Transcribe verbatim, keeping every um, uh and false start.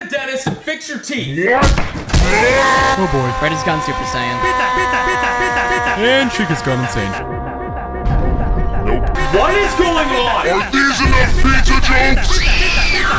dentist and fix your teeth. Oh boy. Fred has gone Super Saiyan. And Chic has gone insane. What is going on? Are these enough pizza jokes?